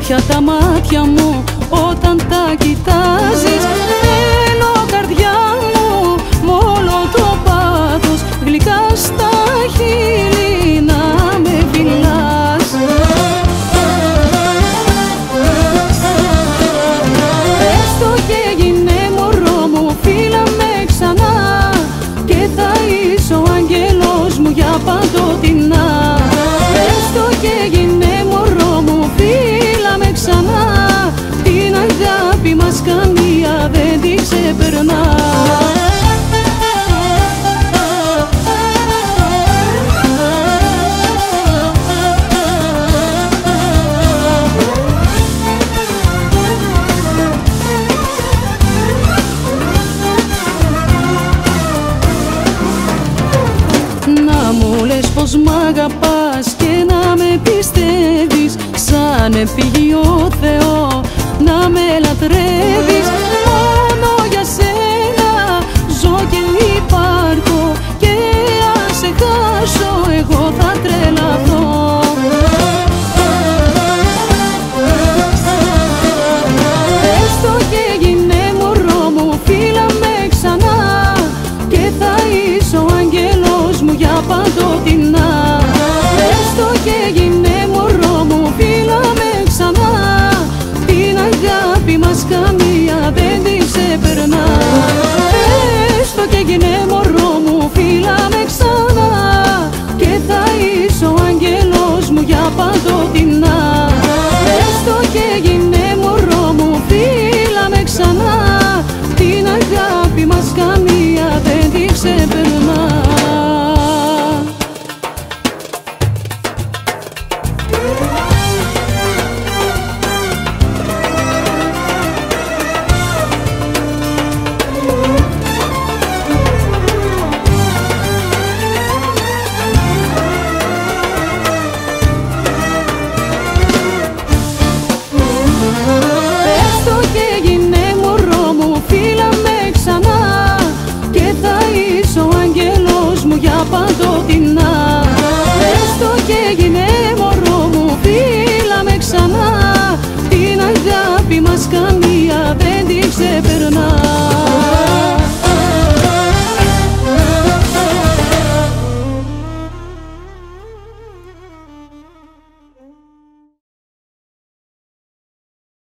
πια τα μάτια μου όταν τα κοιτάζεις. Θέλω καρδιά μου μ' όλο το πάθος, γλυκά στα χείλη να με φιλάς. Έστω και γίνε μωρό μου, φίλα με ξανά, και θα είσαι ο άγγελος μου για παντοτινά. Έστω και γίνε μωρό μου, φίλα με ξανά, την αγάπη μας καμία δεν την ξεπερνά. Να μου λες πως μ' αγαπάς και να με πιστεύεις, σαν επίγειο Θεό να με λατρεύεις. Μόνο για σένα ζω και υπάρχω, και αν σε χάσω εγώ θα τρελαθώ. Έστω και γίνε μωρό μου, φίλα με ξανά, και θα είσαι ο άγγελος μου για παντοτινά. Έστω και γίνε μωρό μου, φίλα με ξανά, την αγάπη μας καμία δεν την ξεπερνά. Έστω και γίνε μωρό μου, φίλα με ξανά, και θα είσαι ο άγγελος μου για παντοτινά. Έστω και γίνε μωρό μου, φίλα με ξανά, την αγάπη μας καμία